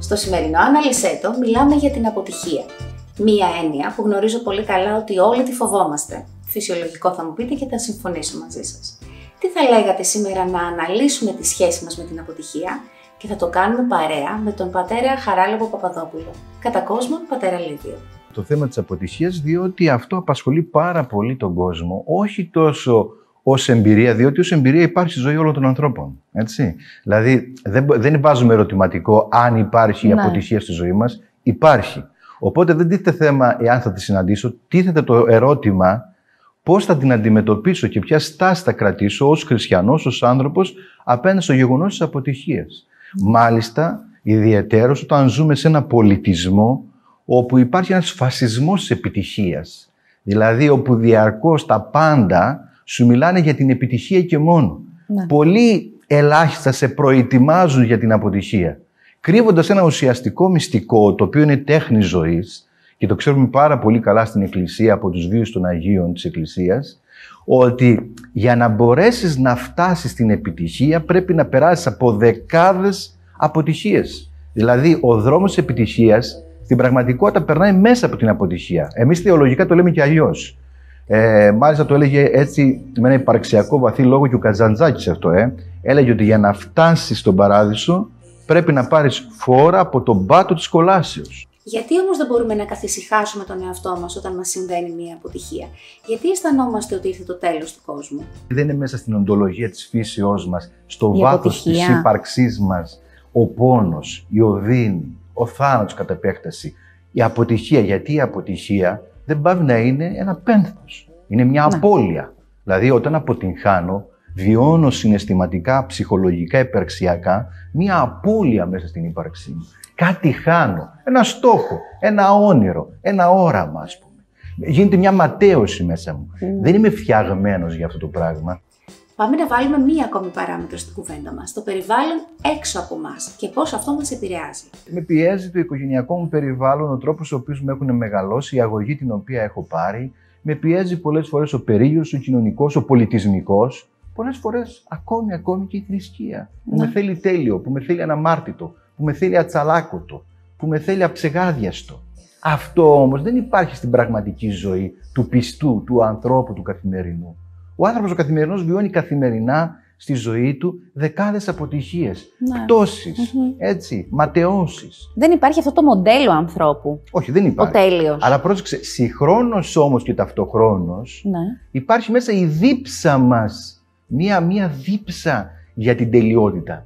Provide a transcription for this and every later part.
Στο σημερινό Αναλυσέτο μιλάμε για την αποτυχία. Μία έννοια που γνωρίζω πολύ καλά ότι όλοι τη φοβόμαστε. Φυσιολογικό θα μου πείτε και θα συμφωνήσω μαζί σας. Τι θα λέγατε σήμερα να αναλύσουμε τη σχέση μας με την αποτυχία και θα το κάνουμε παρέα με τον πατέρα Χαράλαμπο Παπαδόπουλο. Κατά κόσμον, πατέρα Λίδιο. Το θέμα της αποτυχίας, διότι αυτό απασχολεί πάρα πολύ τον κόσμο, όχι τόσο ως εμπειρία, διότι ως εμπειρία υπάρχει στη ζωή όλων των ανθρώπων. Έτσι. Δηλαδή, δεν βάζουμε ερωτηματικό αν υπάρχει η αποτυχία στη ζωή μας. Υπάρχει. Οπότε δεν τίθεται θέμα εάν θα τη συναντήσω, τίθεται το ερώτημα πώς θα την αντιμετωπίσω και ποια στάση θα κρατήσω ως χριστιανός, ως άνθρωπος, απέναντι στο γεγονός της αποτυχίας. Μάλιστα, ιδιαιτέρως όταν ζούμε σε ένα πολιτισμό όπου υπάρχει ένας φασισμός της επιτυχίας. Δηλαδή, όπου διαρκώς τα πάντα σου μιλάνε για την επιτυχία και μόνο. Ναι. Πολύ ελάχιστα σε προετοιμάζουν για την αποτυχία. Κρύβοντας ένα ουσιαστικό μυστικό, το οποίο είναι τέχνη ζωής, και το ξέρουμε πάρα πολύ καλά στην Εκκλησία, από τους βίους των Αγίων της Εκκλησίας, ότι για να μπορέσεις να φτάσεις στην επιτυχία πρέπει να περάσεις από δεκάδες αποτυχίες. Δηλαδή, ο δρόμος της επιτυχίας στην πραγματικότητα περνάει μέσα από την αποτυχία. Εμείς θεολογικά το λέμε και αλλιώς. Μάλιστα το έλεγε έτσι με ένα υπαρξιακό βαθύ λόγο και ο Καζαντζάκης αυτό. Έλεγε ότι για να φτάσεις στον παράδεισο πρέπει να πάρεις φόρα από τον πάτο της κολάσεως. Γιατί όμως δεν μπορούμε να καθησυχάσουμε τον εαυτό μας όταν μας συμβαίνει μια αποτυχία? Γιατί αισθανόμαστε ότι ήρθε το τέλος του κόσμου? Δεν είναι μέσα στην οντολογία της φύσεώς μας, στο βάθος της ύπαρξής μας, ο πόνος, η οδύνη, ο θάνατος κατ' επέκταση. Η αποτυχία, γιατί η αποτυχία δεν πάβει να είναι ένα πένθος. Είναι μια απώλεια. Δηλαδή, όταν αποτυγχάνω, βιώνω συναισθηματικά, ψυχολογικά, υπαρξιακά, μια απώλεια μέσα στην ύπαρξή μου. Κάτι χάνω. Ένα στόχο, ένα όνειρο, ένα όραμα, ας πούμε. Γίνεται μια ματέωση μέσα μου. Δεν είμαι φτιαγμένος για αυτό το πράγμα. Πάμε να βάλουμε μία ακόμη παράμετρο στην κουβέντα μας. Το περιβάλλον έξω από μας και πώς αυτό μας επηρεάζει. Με πιέζει το οικογενειακό μου περιβάλλον, ο τρόπος ο οποίος με έχουν μεγαλώσει, η αγωγή την οποία έχω πάρει. Με πιέζει πολλές φορές ο περίγυρος, ο κοινωνικός, ο πολιτισμικός. Πολλές φορές ακόμη και η θρησκεία. Που με θέλει τέλειο, που με θέλει αναμάρτητο, που με θέλει ατσαλάκωτο, που με θέλει αψεγάδιαστο. Αυτό όμως δεν υπάρχει στην πραγματική ζωή του πιστού, του ανθρώπου, του καθημερινού. Ο άνθρωπος ο καθημερινός βιώνει καθημερινά στη ζωή του δεκάδες αποτυχίες, πτώσεις, έτσι, ματαιώσεις. Δεν υπάρχει αυτό το μοντέλο ανθρώπου. Όχι, δεν υπάρχει. Ο τέλειος. Αλλά πρόσεξε, συγχρόνως όμως και ταυτοχρόνως υπάρχει μέσα η δίψα μας. Μία δίψα για την τελειότητα.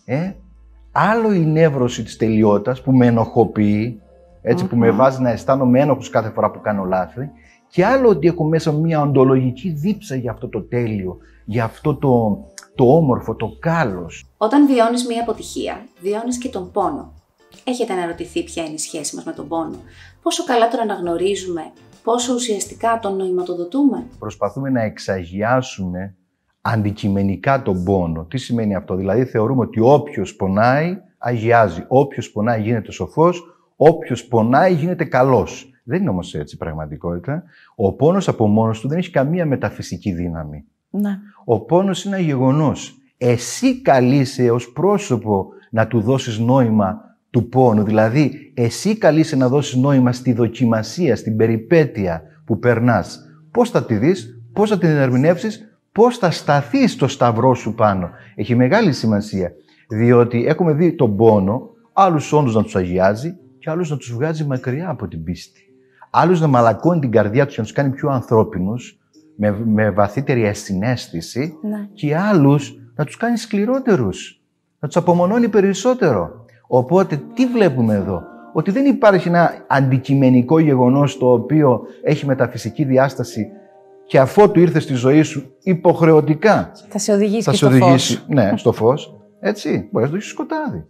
Άλλο η νεύρωση της τελειότητας που με ενοχοποιεί, έτσι, που με βάζει να αισθάνομαι ένοχος κάθε φορά που κάνω λάθη, και άλλο ότι έχω μέσα μια οντολογική δίψα για αυτό το τέλειο, για αυτό το όμορφο, το κάλος. Όταν βιώνεις μια αποτυχία, βιώνεις και τον πόνο. Έχετε αναρωτηθεί ποια είναι η σχέση μας με τον πόνο? Πόσο καλά τον αναγνωρίζουμε, πόσο ουσιαστικά τον νοηματοδοτούμε? Προσπαθούμε να εξαγιάσουμε αντικειμενικά τον πόνο. Τι σημαίνει αυτό? Δηλαδή θεωρούμε ότι όποιος πονάει αγιάζει, όποιος πονάει γίνεται σοφός, όποιος πονάει γίνεται καλός. Δεν είναι όμως έτσι η πραγματικότητα. Ο πόνος από μόνος του δεν έχει καμία μεταφυσική δύναμη. Ο πόνος είναι ένα γεγονός. Εσύ καλείσαι ως πρόσωπο να του δώσεις νόημα του πόνου. Δηλαδή, εσύ καλείσαι να δώσεις νόημα στη δοκιμασία, στην περιπέτεια που περνάς. Πώς θα τη δεις, πώς θα την ερμηνεύσεις, πώς θα σταθείς στο σταυρό σου πάνω. Έχει μεγάλη σημασία, διότι έχουμε δει τον πόνο, άλλους όντως να τους αγιάζει και άλλους να τους βγάζει μακριά από την πίστη. Άλλους να μαλακώνει την καρδιά τους και να τους κάνει πιο ανθρώπινους, με βαθύτερη ασυναίσθηση, και άλλους να τους κάνει σκληρότερους, να τους απομονώνει περισσότερο. Οπότε, τι βλέπουμε εδώ? Ότι δεν υπάρχει ένα αντικειμενικό γεγονός το οποίο έχει μεταφυσική διάσταση και αφότου ήρθε στη ζωή σου υποχρεωτικά θα σε οδηγήσει στο φως. Ναι, στο φως. Έτσι, μπορεί να το έχεις σκοτάδι.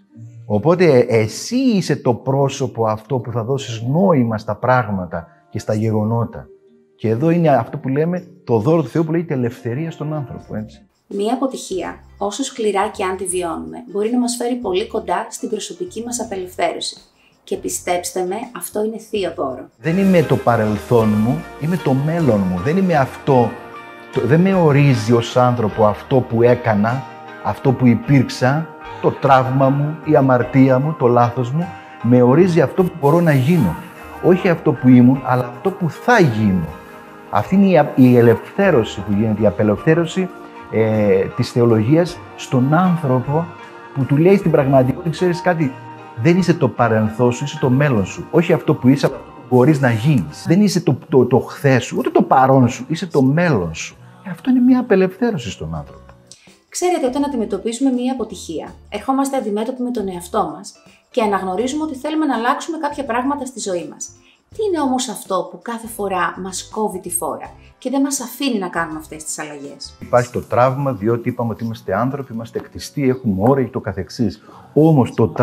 Οπότε εσύ είσαι το πρόσωπο αυτό που θα δώσεις νόημα στα πράγματα και στα γεγονότα. Και εδώ είναι αυτό που λέμε το δώρο του Θεού που λέγεται ελευθερία στον άνθρωπο. Έτσι. Μία αποτυχία, όσο σκληρά και αν τη βιώνουμε, μπορεί να μας φέρει πολύ κοντά στην προσωπική μας απελευθέρωση. Και πιστέψτε με, αυτό είναι θείο δώρο. Δεν είμαι το παρελθόν μου, είμαι το μέλλον μου. Δεν είμαι αυτό, δεν με ορίζει ως άνθρωπο αυτό που έκανα, Αυτό που υπήρξα, το τραύμα μου, η αμαρτία μου, το λάθος μου, με ορίζει αυτό που μπορώ να γίνω. Όχι αυτό που ήμουν, αλλά αυτό που θα γίνω. Αυτή είναι η ελευθέρωση που γίνεται, η απελευθέρωση της θεολογίας στον άνθρωπο που του λέει στην πραγματικότητα, ξέρεις κάτι, δεν είσαι το παρελθόν σου, είσαι το μέλλον σου. Όχι αυτό που είσαι, αυτό που μπορείς να γίνεις. Δεν είσαι το χθες σου, ούτε το παρόν σου, είσαι το μέλλον σου. Αυτό είναι μια απελευθέρωση στον άνθρωπο. Ξέρετε, όταν αντιμετωπίζουμε μια αποτυχία, ερχόμαστε αντιμέτωποι με τον εαυτό μας και αναγνωρίζουμε ότι θέλουμε να αλλάξουμε κάποια πράγματα στη ζωή μας. Τι είναι όμως αυτό που κάθε φορά μας κόβει τη φόρα και δεν μας αφήνει να κάνουμε αυτές τις αλλαγές? Υπάρχει το τραύμα, διότι είπαμε ότι είμαστε άνθρωποι, είμαστε κτιστοί, έχουμε όρια και το καθεξής. Όμως το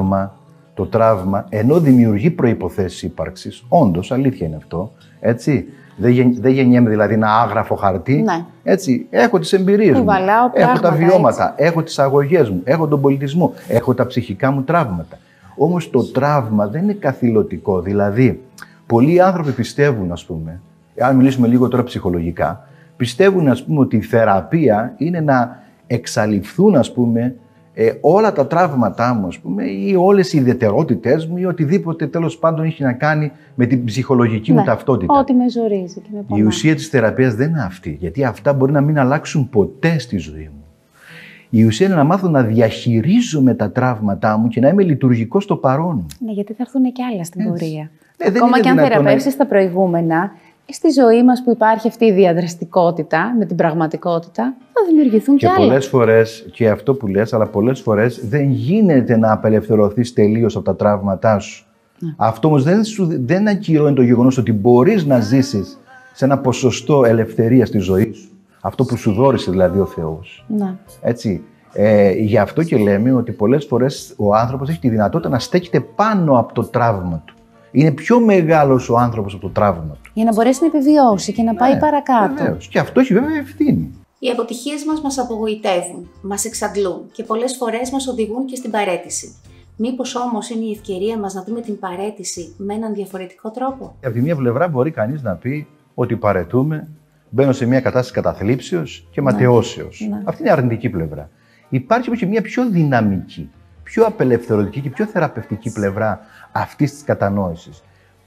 τραύμα, ενώ δημιουργεί προϋποθέσεις ύπαρξης, όντως, αλήθεια είναι αυτό, έτσι. Δεν γεννιέμαι δηλαδή ένα άγραφο χαρτί. Ναι. Έτσι, έχω τις εμπειρίες μου, έχω τα βιώματα, έτσι. έχω τις αγωγές μου, έχω τον πολιτισμό, έχω τα ψυχικά μου τραύματα. Όμως το τραύμα δεν είναι καθηλωτικό. Δηλαδή, πολλοί άνθρωποι πιστεύουν, ας πούμε, αν μιλήσουμε λίγο τώρα ψυχολογικά, πιστεύουν, ας πούμε, ότι η θεραπεία είναι να εξαλειφθούν, ας πούμε, όλα τα τραύματά μου, ας πούμε, ή όλες οι ιδιαιτερότητές μου ή οτιδήποτε τέλος πάντων έχει να κάνει με την ψυχολογική μου ταυτότητα. Ό,τι με ζορίζει και με πονάει. Η ουσία της θεραπείας δεν είναι αυτή, γιατί αυτά μπορεί να μην αλλάξουν ποτέ στη ζωή μου. Η ουσία είναι να μάθω να διαχειρίζομαι τα τραύματά μου και να είμαι λειτουργικός στο παρόν. Ναι, γιατί θα έρθουν και άλλα στην πορεία. Δεν Ακόμα και αν θεραπεύσεις να... τα προηγούμενα, στη ζωή μας που υπάρχει αυτή η διαδραστικότητα με την πραγματικότητα, θα δημιουργηθούν και άλλα. Πολλές φορές, και αυτό που λες, αλλά πολλές φορές δεν γίνεται να απελευθερωθείς τελείως από τα τραύματά σου. Αυτό όμως δεν ακυρώνει το γεγονός ότι μπορείς να ζήσεις σε ένα ποσοστό ελευθερία στη ζωή σου. Αυτό που σου δώρισε δηλαδή ο Θεός. Ναι. Έτσι. Γι' αυτό και λέμε ότι πολλές φορές ο άνθρωπος έχει τη δυνατότητα να στέκεται πάνω από το τραύμα του. Είναι πιο μεγάλος ο άνθρωπος από το τραύμα του. Για να μπορέσει να επιβιώσει και να πάει παρακάτω. Βεβαίως. Και αυτό έχει βέβαια ευθύνη. Οι αποτυχίες μας απογοητεύουν, μας εξαντλούν και πολλές φορές μας οδηγούν και στην παραίτηση. Μήπως όμως είναι η ευκαιρία μας να δούμε την παραίτηση με έναν διαφορετικό τρόπο? Από τη μία πλευρά μπορεί κανείς να πει ότι παραιτούμε, μπαίνω σε μια κατάσταση καταθλίψεως και ματαιώσεως. Ναι. Αυτή είναι η αρνητική πλευρά. Υπάρχει όμως και μια πιο δυναμική, πιο απελευθερωτική και πιο θεραπευτική πλευρά αυτής της κατανόησης.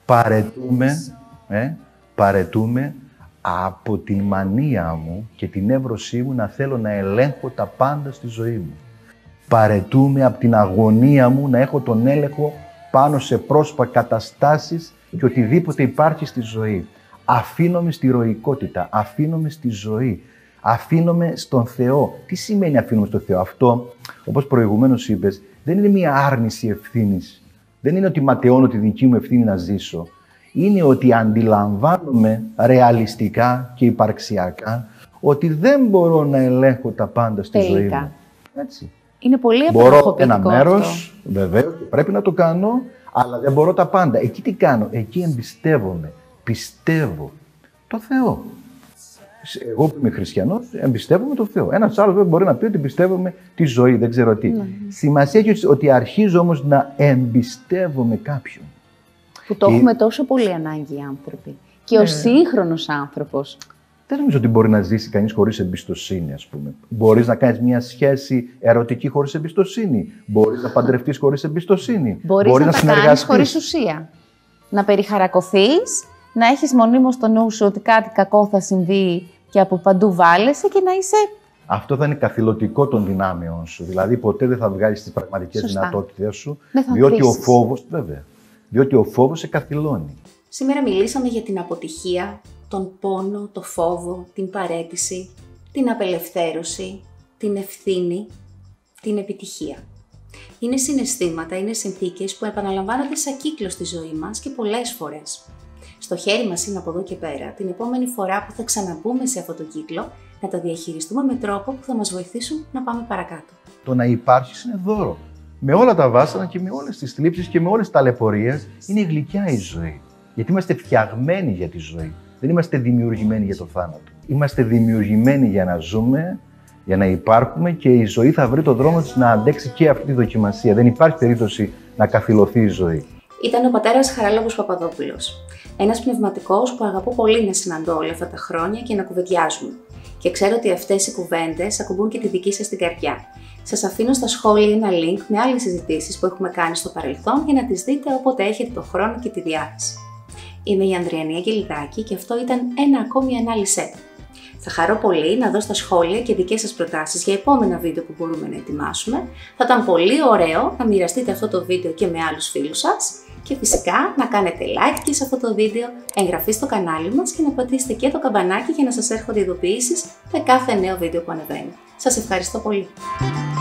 Παραιτούμε από την μανία μου και την εύρωσή μου να θέλω να ελέγχω τα πάντα στη ζωή μου. Παραιτούμε από την αγωνία μου να έχω τον έλεγχο πάνω σε πρόσωπα, καταστάσεις και οτιδήποτε υπάρχει στη ζωή. Αφήνομαι στη ροϊκότητα, αφήνομαι στη ζωή, αφήνομαι στον Θεό. Τι σημαίνει αφήνομαι στον Θεό? Αυτό, όπως προηγουμένως είπες, δεν είναι μια άρνηση ευθύνης. Δεν είναι ότι ματαιώνω τη δική μου ευθύνη να ζήσω. Είναι ότι αντιλαμβάνομαι ρεαλιστικά και υπαρξιακά ότι δεν μπορώ να ελέγχω τα πάντα στη ζωή μου. Έτσι. Είναι πολύ μπορώ ένα μέρος, βεβαίως, πρέπει να το κάνω, αλλά δεν μπορώ τα πάντα. Εκεί τι κάνω? Εκεί εμπιστεύομαι, πιστεύω το Θεό. Εγώ που είμαι χριστιανός, εμπιστεύομαι το Θεό. Ένας άλλος μπορεί να πει ότι εμπιστεύομαι τη ζωή, δεν ξέρω τι. Σημασία έχει ότι αρχίζω όμως να εμπιστεύομαι κάποιον. Που το έχουμε τόσο πολύ ανάγκη οι άνθρωποι. Και ο σύγχρονος άνθρωπος. Δεν νομίζω ότι μπορεί να ζήσει κανείς χωρίς εμπιστοσύνη, ας πούμε. Μπορείς να κάνεις μια σχέση ερωτική χωρίς εμπιστοσύνη. Μπορείς να παντρευτείς χωρίς εμπιστοσύνη. Μπορείς να τα κάνεις χωρίς ουσία. Να περιχαρακωθείς, να έχεις μονίμως στο νου σου ότι κάτι κακό θα συμβεί και από παντού βάλεσαι και να είσαι... Αυτό θα είναι καθηλωτικό των δυνάμεων σου. Δηλαδή, ποτέ δεν θα βγάλεις τις πραγματικές δυνατότητες σου, διότι ο φόβος σε καθηλώνει. Σήμερα μιλήσαμε για την αποτυχία, τον πόνο, το φόβο, την παραίτηση, την απελευθέρωση, την ευθύνη, την επιτυχία. Είναι συναισθήματα, είναι συνθήκες που επαναλαμβάνονται σαν κύκλο στη ζωή μας και πολλές φορές. Στο χέρι μας είναι από εδώ και πέρα, την επόμενη φορά που θα ξαναμπούμε σε αυτό το κύκλο, να τα διαχειριστούμε με τρόπο που θα μας βοηθήσουν να πάμε παρακάτω. Το να υπάρχεις είναι δώρο. Με όλα τα βάσανα και με όλες τις θλίψεις και με όλες τις ταλαιπωρίες, είναι γλυκιά η ζωή. Γιατί είμαστε φτιαγμένοι για τη ζωή. Δεν είμαστε δημιουργημένοι για το θάνατο. Είμαστε δημιουργημένοι για να ζούμε, για να υπάρχουμε και η ζωή θα βρει τον δρόμο της να αντέξει και αυτή τη δοκιμασία. Δεν υπάρχει περίπτωση να καθυλωθεί η ζωή. Ήταν ο πατέρας Χαράλαμπος Παπαδόπουλος. Ένας πνευματικός που αγαπώ πολύ να συναντώ όλα αυτά τα χρόνια και να κουβεντιάζουμε. Και ξέρω ότι αυτές οι κουβέντες ακουμπούν και τη δική σας την καρδιά. Σας αφήνω στα σχόλια ένα link με άλλες συζητήσεις που έχουμε κάνει στο παρελθόν για να τις δείτε όποτε έχετε το χρόνο και τη διάθεση. Είμαι η Ανδριανή Αγγελιδάκη και αυτό ήταν ένα ακόμη ανάλυση. Θα χαρώ πολύ να δω στα σχόλια και δικές σας προτάσεις για επόμενα βίντεο που μπορούμε να ετοιμάσουμε. Θα ήταν πολύ ωραίο να μοιραστείτε αυτό το βίντεο και με άλλους φίλους σας. Και φυσικά να κάνετε like και σε αυτό το βίντεο, εγγραφή στο κανάλι μας και να πατήσετε και το καμπανάκι για να σας έρχονται ειδοποιήσεις με κάθε νέο βίντεο που ανεβαίνει. Σας ευχαριστώ πολύ!